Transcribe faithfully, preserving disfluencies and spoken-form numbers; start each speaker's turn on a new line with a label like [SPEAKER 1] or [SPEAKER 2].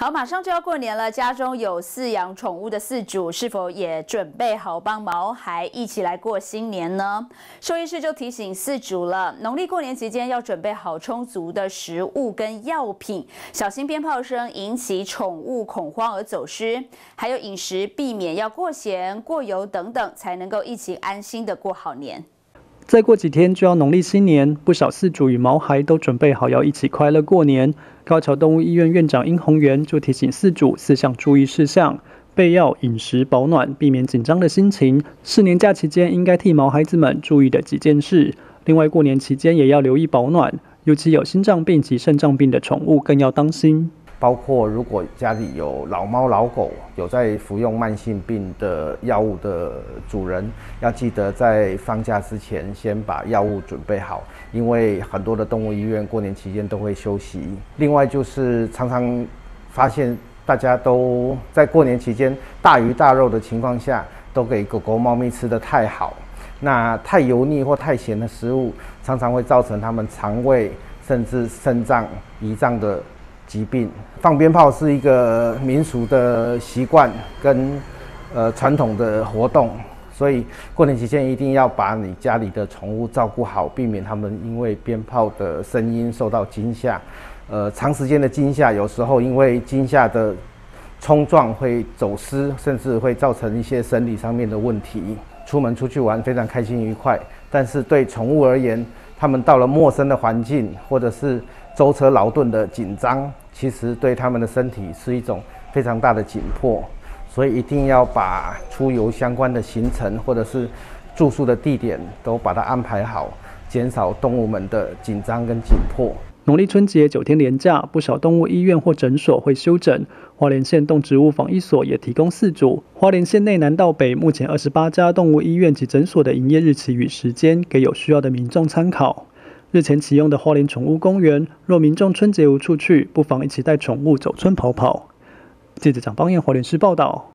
[SPEAKER 1] 好，马上就要过年了，家中有饲养宠物的饲主是否也准备好帮毛孩一起来过新年呢？兽医师就提醒饲主了，农历过年期间要准备好充足的食物跟药品，小心鞭炮声引起宠物恐慌而走失，还有饮食避免要过咸、过油等等，才能够一起安心的过好年。
[SPEAKER 2] 再过几天就要农历新年，不少饲主与毛孩都准备好要一起快乐过年。高桥动物医院院长殷宏源就提醒饲主四项注意事项：备药、饮食、保暖，避免紧张的心情。是年假期间应该替毛孩子们注意的几件事。另外，过年期间也要留意保暖，尤其有心脏病及肾脏病的宠物更要当心。
[SPEAKER 3] 包括如果家里有老猫老狗有在服用慢性病的药物的主人，要记得在放假之前先把药物准备好，因为很多的动物医院过年期间都会休息。另外就是常常发现大家都在过年期间大鱼大肉的情况下，都给狗狗猫咪吃得太好，那太油腻或太咸的食物常常会造成它们肠胃甚至肾脏、胰脏的疾病。放鞭炮是一个民俗的习惯跟呃传统的活动，所以过年期间一定要把你家里的宠物照顾好，避免它们因为鞭炮的声音受到惊吓。呃，长时间的惊吓，有时候因为惊吓的冲撞会走失，甚至会造成一些生理上面的问题。出门出去玩非常开心愉快，但是对宠物而言，他们到了陌生的环境，或者是舟车劳顿的紧张，其实对他们的身体是一种非常大的紧迫，所以一定要把出游相关的行程或者是住宿的地点都把它安排好，减少动物们的紧张跟紧迫。
[SPEAKER 2] 农历春节九天连假，不少动物医院或诊所会休诊。花莲县动植物防疫所也提供饲主，花莲县内南到北目前二十八家动物医院及诊所的营业日期与时间，给有需要的民众参考。日前启用的花莲宠物公园，若民众春节无处去，不妨一起带宠物走村跑跑。记者蒋邦彦花莲市报道。